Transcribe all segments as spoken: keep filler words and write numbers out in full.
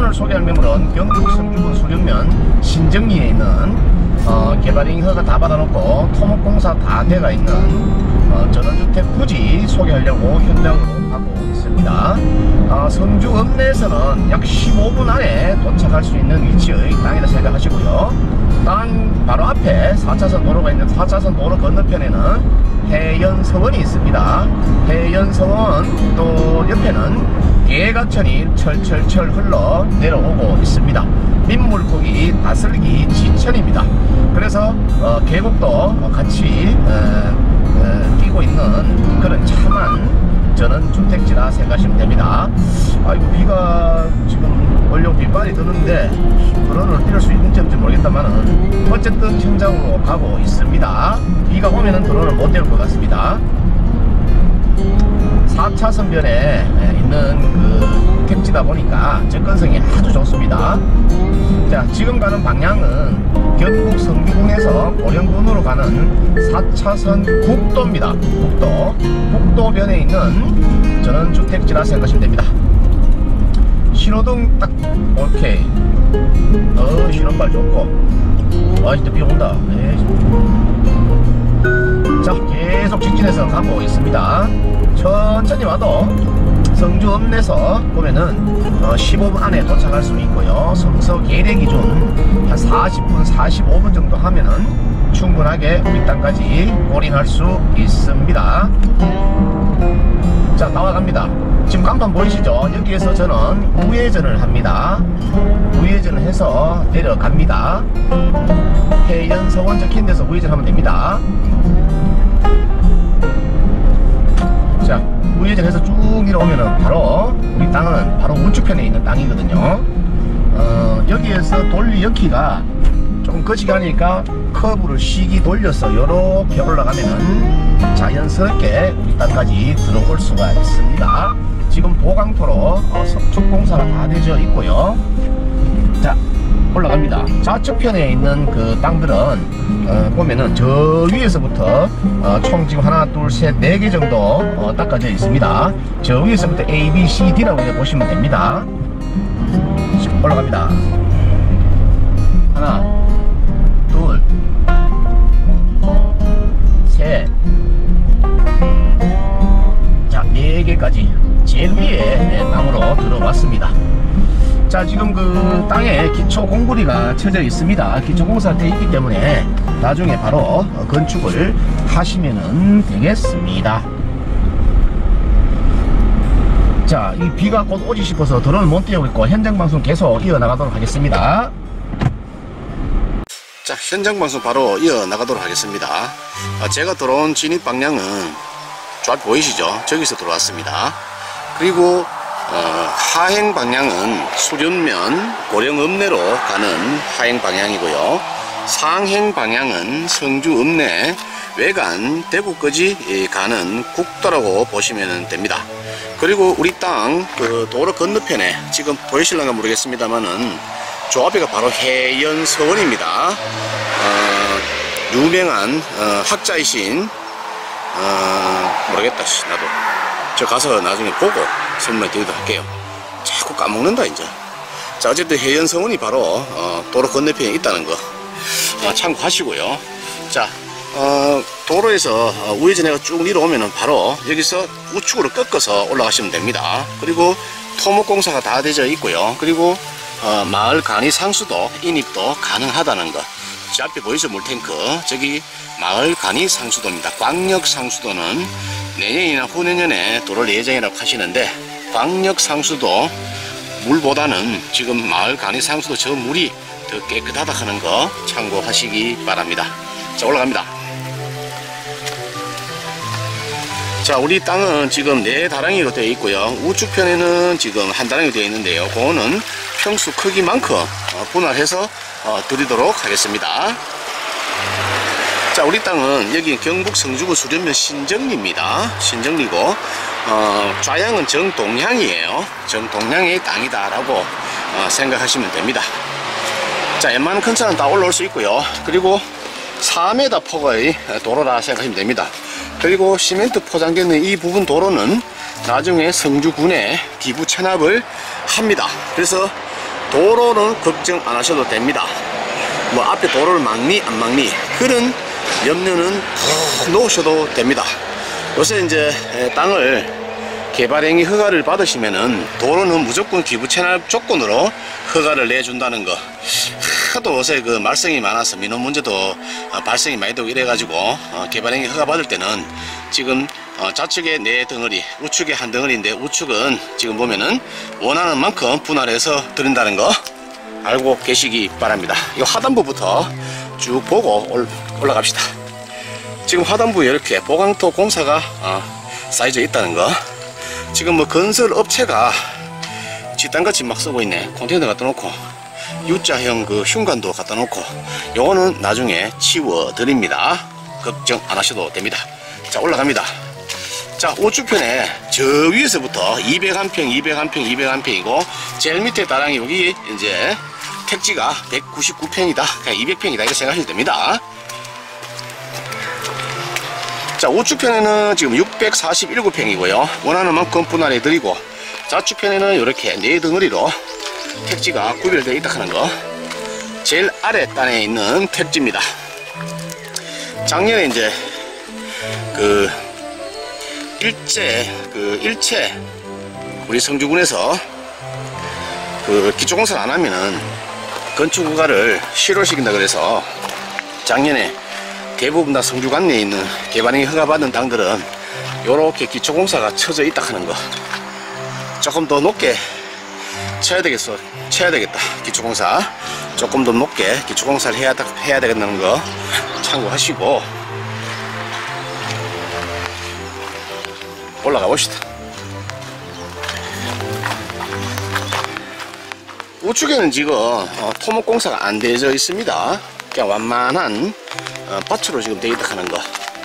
오늘 소개할 매물은 경북 성주군 수련면 신정리에 있는 어, 개발인 허가 다 받아놓고 토목공사 다 돼가 있는 어, 전원주택 부지 소개하려고 현장으로 가고 있습니다. 어, 성주 읍내에서는 약 십오 분 안에 도착할 수 있는 위치의 땅이라 생각하시고요. 땅 바로 앞에 사 차선 도로가 있는 사 차선 도로 건너편에는 해연서원이 있습니다. 해연서원 또 옆에는 계각천이 철철철 흘러 내려오고 있습니다. 민물고기 다슬기 지천입니다. 그래서 어, 계곡도 같이 어, 어, 끼고 있는 그런 참한 저는 주택지라 생각하시면 됩니다. 아이고, 비가 지금 원료 빗발이 드는데 드론을 띄울 수 있는지 모르겠다만은 어쨌든 현장으로 가고 있습니다. 비가 오면은 드론을 못 띄울 것 같습니다. 사 차선변에 있는 그 택지다 보니까 접근성이 아주 좋습니다. 자, 지금 가는 방향은 경북 성주군에서 고령군으로 가는 사 차선 국도입니다. 국도. 국도변에 있는 전원주택지라 생각하시면 됩니다. 신호등 딱 오케이. 어, 신호발 좋고. 아, 진짜 비 온다. 에이. 자, 계속 직진해서 가고 있습니다. 천천히 와도 성주 읍내에서 보면은 어, 십오 분 안에 도착할 수 있고요. 성서 계획 기준 한 사십 분, 사십오 분 정도 하면은 충분하게 우리 땅까지 골인할 수 있습니다. 자, 나와갑니다. 지금 간판 보이시죠? 여기에서 저는 우회전을 합니다. 우회전을 해서 내려갑니다. 해연서원 적힌 데서 우회전하면 됩니다. 자, 우회전해서 쭉 내려오면은 바로 우리 땅은 바로 우측편에 있는 땅이거든요. 어, 여기에서 돌리역기가 조금 거치게 하니까 커브를 시기 돌려서 이렇게 올라가면은 자연스럽게 우리 땅까지 들어올 수가 있습니다. 지금 보강토로 어, 석축공사가 다 되어 있고요. 자, 올라갑니다. 좌측편에 있는 그 땅들은 어, 보면은 저 위에서부터 어, 총 지금 하나 둘셋 네 개 정도 어, 닦아져 있습니다. 저 위에서부터 A, B, C, D라고 보시면 됩니다. 올라갑니다. 하나 둘 셋 자, 네 개까지 제일 위에 땅으로 들어왔습니다. 자, 지금 그 땅에 기초 공구리가 쳐져 있습니다. 기초 공사가 되어 있기 때문에 나중에 바로 건축을 하시면 되겠습니다. 자, 이 비가 곧 오지 싶어서 드론을 못 띄우고 있고 현장 방송 계속 이어나가도록 하겠습니다. 자, 현장 방송 바로 이어나가도록 하겠습니다. 제가 들어온 진입 방향은 좌 보이시죠? 저기서 들어왔습니다. 그리고 어, 하행 방향은 수련면 고령읍내로 가는 하행 방향이고요. 상행 방향은 성주 읍내 외관 대구까지 가는 국도라고 보시면 됩니다. 그리고 우리 땅 그 도로 건너편에 지금 보이실런가 모르겠습니다만은 저 앞에가 바로 해연서원입니다. 어, 유명한 어, 학자이신 어, 모르겠다 나도 저 가서 나중에 보고 설명을 드리도록 할게요. 자꾸 까먹는다 이제. 자, 어쨌든 해연서원이 바로 어, 도로 건너편에 있다는 거 어, 참고하시고요. 자, 어, 도로에서 어, 우회전해가 쭉 내려오면은 바로 여기서 우측으로 꺾어서 올라가시면 됩니다. 그리고 토목공사가 다 되어 있고요. 그리고 어, 마을 간이 상수도 인입도 가능하다는 거. 저 앞에 보이죠? 물탱크. 저기 마을 간이 상수도입니다. 광역 상수도는 내년이나 후내년에 도를 예정이라고 하시는데 광역 상수도 물보다는 지금 마을 간이 상수도 저 물이 더 깨끗하다 하는 거 참고하시기 바랍니다. 자, 올라갑니다. 자, 우리 땅은 지금 네 다랑이로 되어 있고요. 우측편에는 지금 한 다랑이 되어 있는데요. 그거는 평수 크기만큼 분할해서 드리도록 하겠습니다. 자, 우리 땅은 여기 경북 성주군 수련면 신정리입니다. 신정리고 어, 좌향은 정동향이에요. 정동향의 땅이다 라고 어, 생각하시면 됩니다. 자, 웬만한 큰 차는 다 올라올 수 있고요. 그리고 사 미터 폭의 도로라 생각하시면 됩니다. 그리고 시멘트 포장되는 이 부분 도로는 나중에 성주군에 기부 체납을 합니다. 그래서 도로는 걱정 안 하셔도 됩니다. 뭐 앞에 도로를 막니 안 막니 그런 염려는 푹 놓으셔도 됩니다. 요새 이제 땅을 개발행위 허가를 받으시면은 도로는 무조건 기부 채널 조건으로 허가를 내준다는 거. 하도 요새 그 말썽이 많아서 민원 문제도 발생이 많이 되고 이래가지고 개발행위 허가 받을 때는 지금 좌측에 네 덩어리, 우측에 한 덩어리인데 우측은 지금 보면은 원하는 만큼 분할해서 드린다는 거 알고 계시기 바랍니다. 이 하단부부터 쭉 보고 올라갑시다. 지금 하단부에 이렇게 보강토 공사가 쌓여져 있다는 거. 지금 뭐 건설 업체가 집단같이 막 쓰고 있네. 컨테이너 갖다 놓고 U자형 그 흉관도 갖다 놓고 요거는 나중에 치워 드립니다. 걱정 안 하셔도 됩니다. 자, 올라갑니다. 자, 우측편에 저 위에서부터 이백일 평, 이백일 평, 이백일 평이고 제일 밑에 다랑이 여기 이제 택지가 백구십구 평이다. 그냥 이백 평이다. 이렇게 생각하셔도 됩니다. 자, 우측편에는 지금 육백사십칠 평이고요. 원하는 만큼 분할해 드리고 좌측편에는 이렇게 네 덩어리로 택지가 구별되어 있다 하는 거. 제일 아래 단에 있는 택지입니다. 작년에 이제 그 일제 그 일체 우리 성주군에서 그 기초공사를 안 하면은 건축 허가를 실효시킨다 그래서 작년에 대부분 다 성주관 내에 있는 개발행위 허가받은 땅들은 요렇게 기초공사가 쳐져 있다 하는 거. 조금 더 높게 쳐야 되겠어. 쳐야 되겠다. 기초공사 조금 더 높게 기초공사를 해야, 해야 되겠다는 거 참고하시고 올라가 봅시다. 우측에는 지금 어, 토목공사가 안 되어져 있습니다. 그냥 완만한 어, 밭으로 지금 되어 있다 하는 거.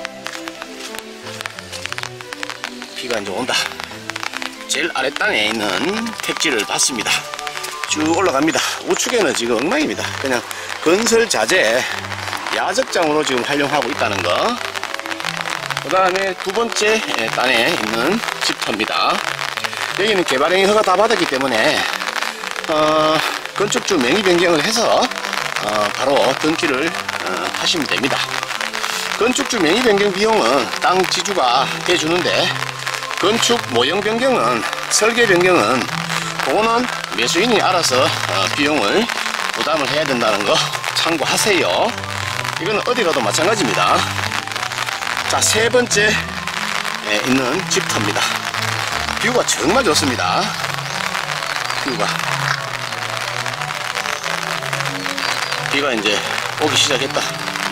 비가 이제 온다. 제일 아랫단에 있는 택지를 봤습니다. 쭉 올라갑니다. 우측에는 지금 엉망입니다. 그냥 건설 자재 야적장으로 지금 활용하고 있다는 거. 그 다음에 두 번째 단에 있는 집터입니다. 여기는 개발행위 허가 다 받았기 때문에 어, 건축주 명의 변경을 해서 어, 바로 등기를 어, 하시면 됩니다. 건축주 명의 변경 비용은 땅 지주가 대주는데 건축 모형 변경은 설계 변경은 그거는 매수인이 알아서 어, 비용을 부담을 해야 된다는 거 참고하세요. 이거는 어디 가도 마찬가지입니다. 자, 세 번째 있는 집터입니다. 뷰가 정말 좋습니다. 뷰가 비가 이제 오기 시작했다.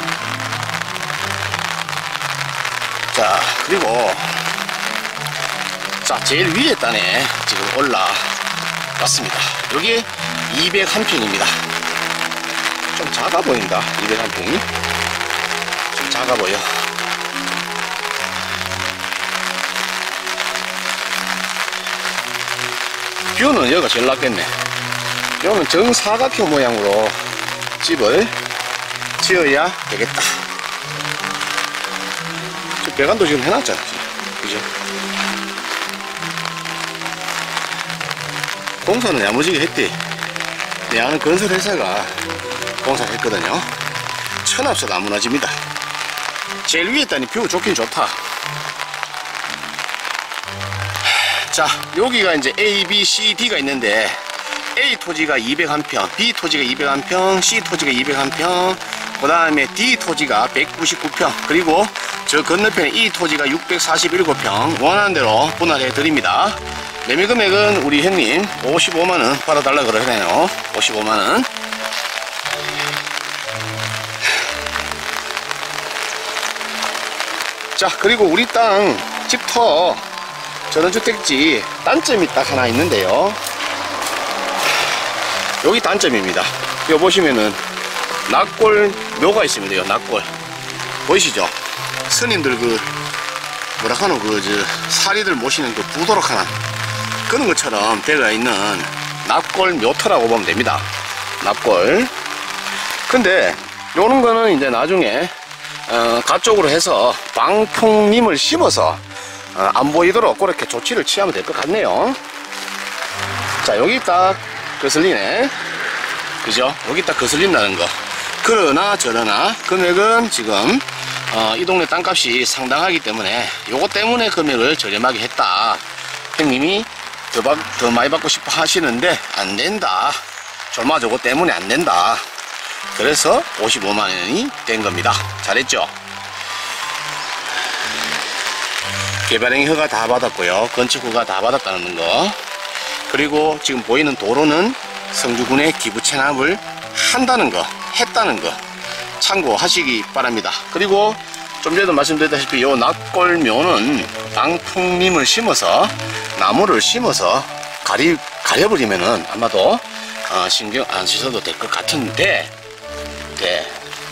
자, 그리고 자, 제일 위에 단에 지금 올라왔습니다. 여기 이백일 평입니다. 좀 작아 보인다. 이백일 평이 좀 작아 보여. 뷰는 여기가 제일 낫겠네. 여기는 정사각형 모양으로 집을 지어야 되겠다. 저 배관도 지금 해놨잖아. 그죠? 공사는 야무지게 했대. 내 아는 건설회사가 공사를 했거든요. 천합사도 안 무너집니다. 제일 위에 있다니 뷰 좋긴 좋다. 자, 여기가 이제 A, B, C, D가 있는데 A 토지가 이백일 평, B 토지가 이백일 평, C 토지가 이백일 평, 그 다음에 D 토지가 백구십구 평, 그리고 저 건너편에 E 토지가 육백사십칠 평 원하는 대로 분할해 드립니다. 매매 금액은 우리 형님 오십오만 원 받아달라 그러네요. 오십오만 원. 자, 그리고 우리 땅 집터 전원주택지 단점이 딱 하나 있는데요. 여기 단점입니다. 여기 보시면은 낙골 묘가 있습니다. 요 낙골 보이시죠? 스님들 그 뭐라 하노 그 저 사리들 모시는 그 부도록 하나 그런 것처럼 되어 있는 낙골 묘터라고 보면 됩니다. 낙골. 근데 요런 거는 이제 나중에 어, 가쪽으로 해서 방풍림을 심어서 어, 안 보이도록 그렇게 조치를 취하면 될 것 같네요. 자, 여기 딱 거슬리네. 그죠? 여기 딱 거슬린다는 거. 그러나 저러나 금액은 지금 어, 이 동네 땅값이 상당하기 때문에 요거 때문에 금액을 저렴하게 했다. 형님이 더, 받, 더 많이 받고 싶어 하시는데 안 된다. 졸마 저거 때문에 안 된다. 그래서 오십오만 원이 된 겁니다. 잘했죠? 개발행 허가 다 받았고요. 건축 허가 다 받았다는 거. 그리고 지금 보이는 도로는 성주군의 기부 체납을 한다는 거, 했다는 거 참고하시기 바랍니다. 그리고 좀 전에도 말씀드렸다시피 요 납골묘는 방풍림을 심어서 나무를 심어서 가리, 가려버리면은 아마도 어, 신경 안 쓰셔도 될 것 같은데, 네.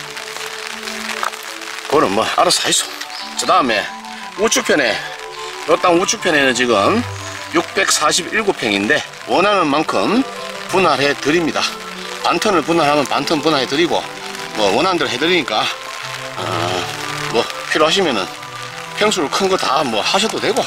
그거는 뭐 알아서 하시소. 그 다음에 우측편에, 요 땅 우측편에는 지금 육백사십칠 평인데 원하는 만큼 분할해 드립니다. 반턴을 분할하면 반턴 분할해 드리고, 뭐 원하는 대로 해 드리니까 어, 뭐 필요하시면은 평수를 큰 거 다 뭐 하셔도 되고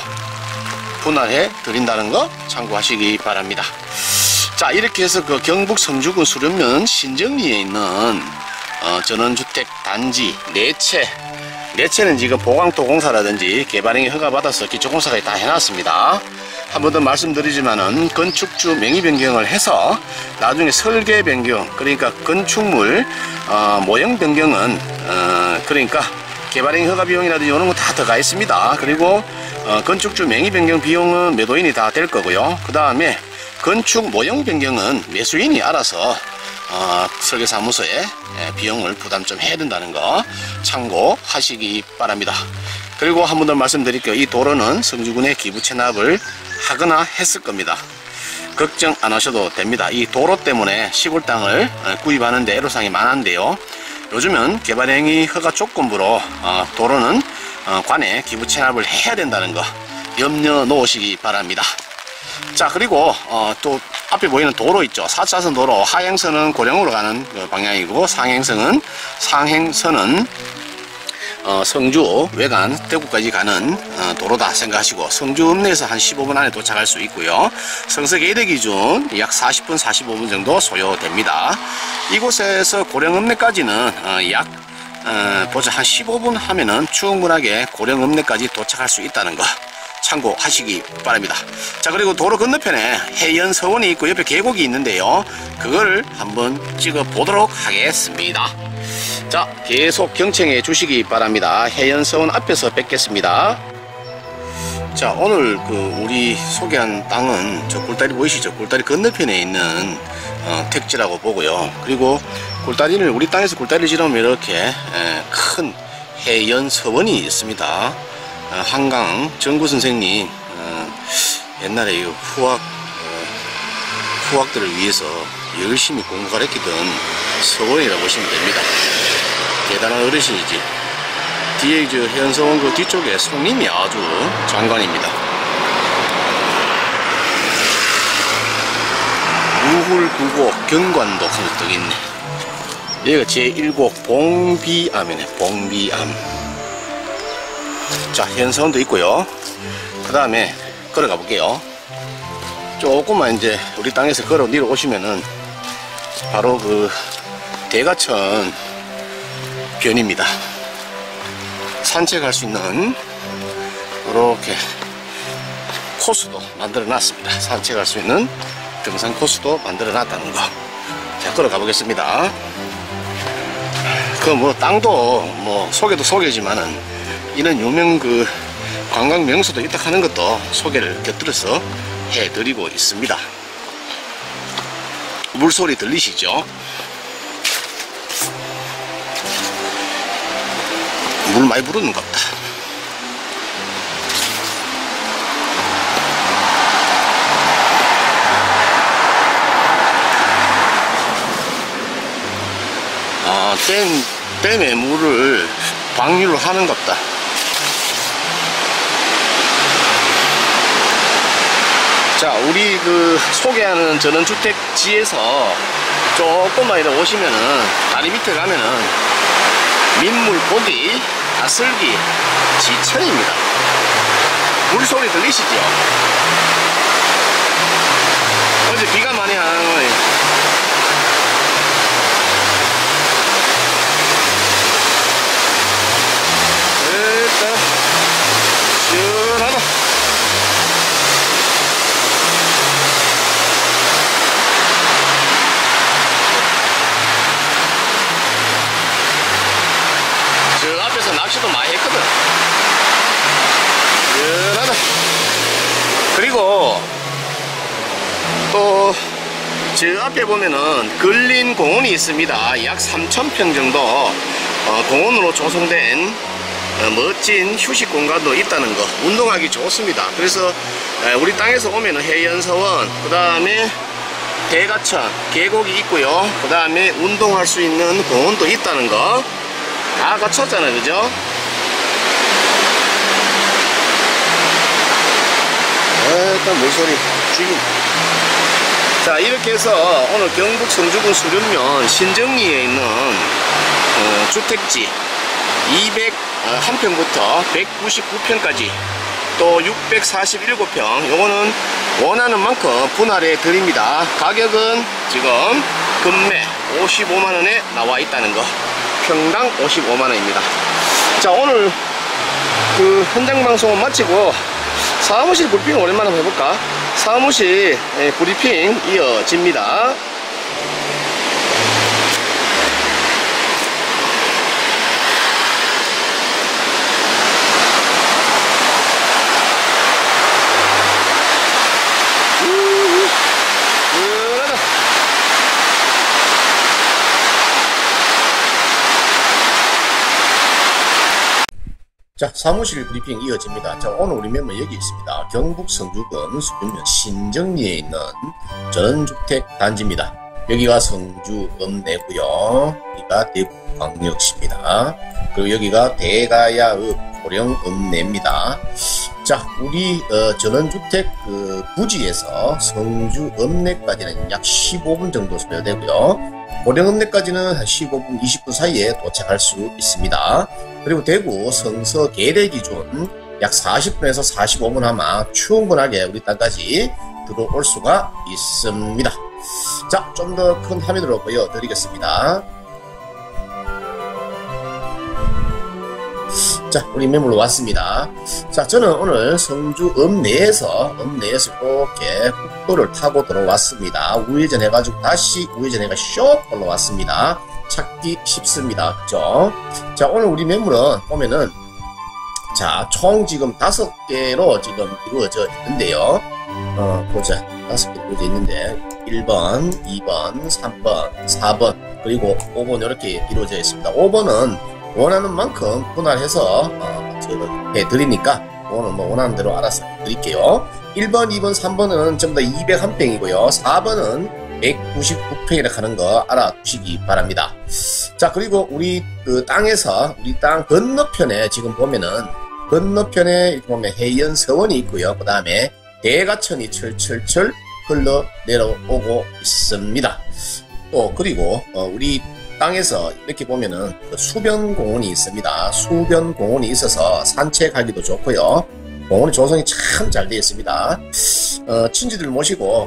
분할해 드린다는 거 참고하시기 바랍니다. 자, 이렇게 해서 그 경북 성주군 수련면 신정리에 있는 어, 전원주택 단지 네 채, 네 채는 지금 보강토 공사라든지 개발행위 허가받아서 기초공사까지 다 해놨습니다. 한 번 더 말씀드리지만은 건축주 명의 변경을 해서 나중에 설계 변경, 그러니까 건축물 어, 모형 변경은 어, 그러니까 개발행위 허가 비용이라든지 이런 거 다 들어가 있습니다. 그리고 어, 건축주 명의 변경 비용은 매도인이 다 될 거고요. 그 다음에 건축 모형 변경은 매수인이 알아서 어, 설계사무소에 예, 비용을 부담 좀 해야 된다는 거 참고하시기 바랍니다. 그리고 한 번 더 말씀드릴게요. 이 도로는 성주군의 기부 체납을 하거나 했을 겁니다. 걱정 안 하셔도 됩니다. 이 도로 때문에 시골 땅을 구입하는데 애로사항이 많은데요. 요즘은 개발행위 허가 조건부로 어, 도로는 어, 관에 기부 체납을 해야 된다는 거 염려 놓으시기 바랍니다. 자, 그리고 어, 또 앞에 보이는 도로 있죠. 사 차선 도로 하행선은 고령으로 가는 그 방향이고 상행선은 상행선은 어, 성주 외관 대구까지 가는 어, 도로다 생각하시고 성주 읍내에서 한 십오 분 안에 도착할 수 있고요. 성서 예대 기준 약 사십 분 사십오 분 정도 소요됩니다. 이곳에서 고령 읍내까지는 어, 약 어, 보자 한 십오 분 하면은 충분하게 고령 읍내까지 도착할 수 있다는 거 참고하시기 바랍니다. 자, 그리고 도로 건너편에 해연서원이 있고 옆에 계곡이 있는데요. 그걸 한번 찍어 보도록 하겠습니다. 자, 계속 경청해 주시기 바랍니다. 해연서원 앞에서 뵙겠습니다. 자, 오늘 그 우리 소개한 땅은 저 굴다리 보이시죠? 굴다리 건너편에 있는 어, 택지라고 보고요. 그리고 굴다리를 우리 땅에서 굴다리를 지르면 이렇게 에, 큰 해연서원이 있습니다. 어, 한강 정구 선생님 어, 옛날에 이 후학 어, 후학들을 위해서 열심히 공부 가르치던 서원이라고 보시면 됩니다. 대단한 어르신이지. 뒤에 저 해연서원 그 뒤쪽에 송림이 아주 장관입니다. 우훌구곡 경관도 하나 또 있네. 여기가 제일 곡 봉비암이네. 봉비암. 자, 해연서원도 있고요. 그 다음에 걸어가 볼게요. 조금만 이제 우리 땅에서 걸어 내려오시면은 바로 그 대가천 변입니다. 산책할 수 있는 이렇게 코스도 만들어 놨습니다. 산책할 수 있는 등산 코스도 만들어 놨다는 거. 자, 걸어가 보겠습니다. 그 뭐 땅도 뭐 소개도 소개지만은 이런 유명 그 관광 명소도 있다 하는 것도 소개를 곁들여서 해드리고 있습니다. 물소리 들리시죠? 물 많이 부르는 것 같다. 아, 댐, 댐에 물을 방류를 하는 것 같다. 자, 우리 그 소개하는 전원주택지에서 조금만 이렇게 오시면은 다리 밑에 가면은 민물고기, 다슬기, 지천입니다. 물소리 들리시죠? 어제 비가 많이 한 일단 시원하다. 저 앞에서 낚시도 많이 했거든. 시원하다. 그리고 또 저 앞에 보면은 근린 공원이 있습니다. 약 삼천 평 정도 어, 공원으로 조성된 어, 멋진 휴식 공간도 있다는 거, 운동하기 좋습니다. 그래서 에, 우리 땅에서 오면은 해연서원, 그 다음에 대가천 계곡이 있고요. 그 다음에 운동할 수 있는 공원도 있다는 거 다 갖췄잖아요, 그죠? 일단 물소리 죽임. 자, 이렇게 해서 오늘 경북 성주군 수륜면 신정리에 있는 어, 주택지 이백일 평부터 백구십구 평까지 또 육백사십칠 평, 요거는 원하는 만큼 분할해 드립니다. 가격은 지금 금매 오십오만 원에 나와 있다는 거, 평당 오십오만 원입니다. 자, 오늘 그 현장 방송 마치고 사무실 브리핑 오랜만에 해볼까? 사무실 브리핑 이어집니다. 자, 사무실 브리핑 이어집니다. 자, 오늘 우리 멤버 여기 있습니다. 경북 성주군 수륜면 신정리에 있는 전원주택 단지입니다. 여기가 성주읍내고요. 여기가 대구광역시입니다. 그리고 여기가 대가야읍 고령읍내입니다. 자, 우리 어, 전원주택 그 부지에서 성주읍내까지는 약 십오 분 정도 소요되고요. 고령읍내까지는 한 십오 분, 이십 분 사이에 도착할 수 있습니다. 그리고 대구 성서 계대 기준 약 사십 분에서 사십오 분 아마 충분하게 우리 땅까지 들어올 수가 있습니다. 자, 좀 더 큰 화면으로 보여드리겠습니다. 자, 우리 매물로 왔습니다. 자, 저는 오늘 성주 읍내에서 읍내에서 이렇게 국도를 타고 들어왔습니다. 우회전 해가지고 다시 우회전 해가 쇼 올라왔습니다. 찾기 쉽습니다. 그죠? 자, 오늘 우리 매물은 보면은 자, 총 지금 다섯 개로 지금 이루어져 있는데요. 어, 보자. 다섯 개 이루어져 있는데 일 번, 이 번, 삼 번, 사 번, 그리고 오 번 이렇게 이루어져 있습니다. 오 번은 원하는 만큼 분할해서 어, 해드리니까 오늘 뭐 원하는 대로 알아서 드릴게요. 일 번, 이 번, 삼 번은 전부 다 이백일 평이고요. 사 번은 백구십구 평이라 하는 거 알아두시기 바랍니다. 자, 그리고 우리 그 땅에서 우리 땅 건너편에 지금 보면은 건너편에 이렇게 보면 해연서원이 있고요. 그 다음에 대가천이 철철철 흘러 내려오고 있습니다. 또 그리고 어, 우리 땅에서 이렇게 보면은 그 수변공원이 있습니다. 수변공원이 있어서 산책하기도 좋고요. 공원이 조성이 참 잘 되어 있습니다. 어, 친지들 모시고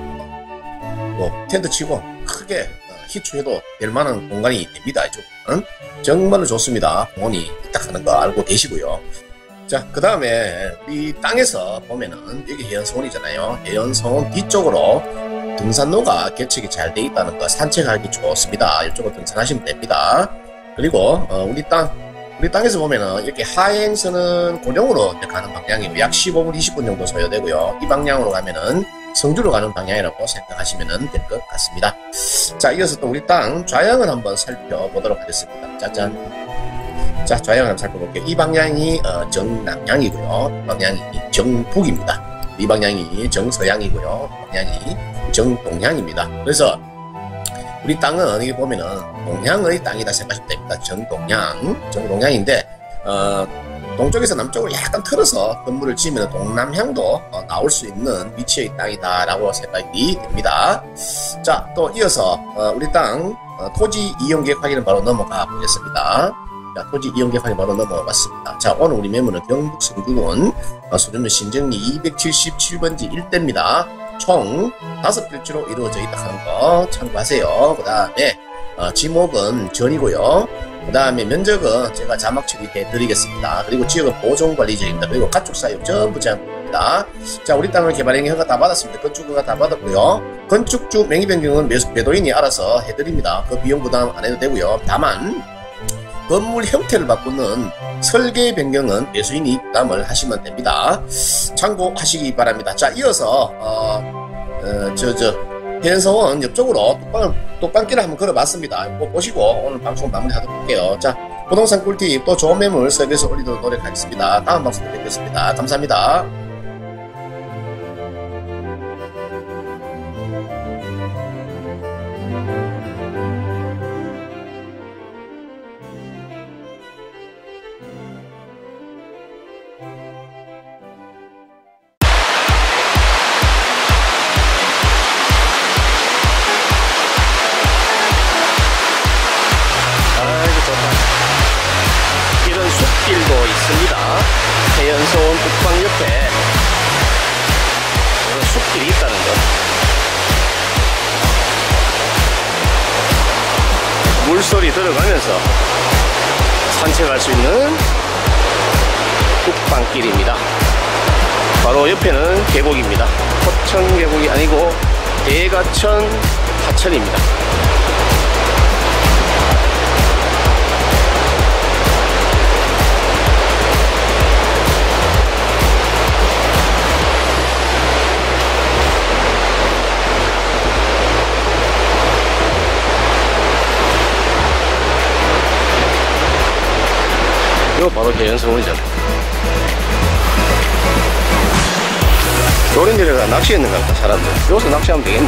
뭐 텐트 치고 크게 어, 히트해도 될 만한 공간이 됩니다. 이쪽은 정말로 좋습니다. 공원이 있다 하는 거 알고 계시고요. 자, 그 다음에 우리 땅에서 보면은 여기 해연성원이잖아요. 해연성원 뒤쪽으로 등산로가 개척이 잘 돼 있다는 거, 산책하기 좋습니다. 이쪽으로 등산하시면 됩니다. 그리고 어, 우리 땅 우리 땅에서 보면은 이렇게 하행선은 고령으로 가는 방향이고 약 십오 분, 이십 분 정도 소요되고요. 이 방향으로 가면은 성주로 가는 방향이라고 생각하시면 될 것 같습니다. 자, 이어서 또 우리 땅 좌향을 한번 살펴보도록 하겠습니다. 짜잔. 자, 좌향을 한번 살펴볼게요. 이 방향이 어, 정남향이고요. 이 방향이 정북입니다. 이 방향이 정서향이고요. 이 방향이 정동향입니다. 그래서 우리 땅은 여기 보면은 동향의 땅이다 생각하시면 됩니다. 정동향, 정동향인데 어, 동쪽에서 남쪽으로 약간 틀어서 건물을 지으면 동남향도 어, 나올 수 있는 위치의 땅이다 라고 생각이 됩니다. 자, 또 이어서 어, 우리 땅 어, 토지 이용계획 확인을 바로 넘어가 보겠습니다. 자, 토지 이용계획 확인 바로 넘어가 봤습니다. 자, 오늘 우리 매물은 경북 성주군 어, 수륜면 신정리 이백칠십칠 번지 일대입니다. 총 다섯 필지로 이루어져 있다 하는 거 참고하세요. 그 다음에 어, 지목은 전이고요. 그 다음에 면적은 제가 자막 처리해 드리겠습니다. 그리고 지역은 보존관리지역입니다. 그리고 가축사육 전부 제한입니다. 자, 우리 땅을 개발행위 허가 다 받았습니다. 건축허가 다 받았고요. 건축주 명의 변경은 매도인이 알아서 해드립니다. 그 비용 부담 안 해도 되고요. 다만 건물 형태를 바꾸는 설계 변경은 매수인이 부담을 하시면 됩니다. 참고하시기 바랍니다. 자, 이어서 어, 어, 저, 저 해연서원 옆쪽으로 뚝방, 뚝방길을 한번 걸어봤습니다. 꼭 보시고 오늘 방송 마무리하도록 할게요. 자, 부동산 꿀팁 또 좋은 매물 서비스 올리도록 노력하겠습니다. 다음 방송 때 뵙겠습니다. 감사합니다. 이런 숲길도 있습니다. 해연서원 북방 옆에 이런 숲길이 있다는 것. 물소리 들어가면서 산책할 수 있는 북방길입니다. 바로 옆에는 계곡입니다. 포천 계곡이 아니고 대가천 하천입니다. 이거 바로 해연서원이잖아. 요런 데가 낚시했는가 보다. 사람들 여기서 낚시하면 되겠네.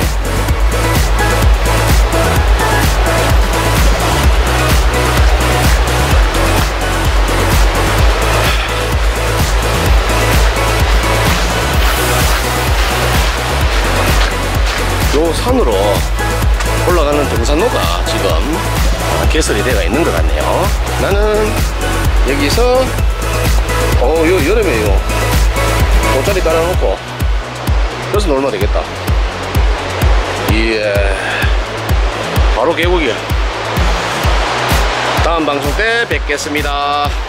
요 산으로 올라가는 등산로가 지금 개설이 되어 있는 것 같네요. 나는 여기서 어, 요 여름에 요 돗자리 깔아놓고 여기서 놀면 되겠다. 예, 바로 계곡이야. 다음 방송 때 뵙겠습니다.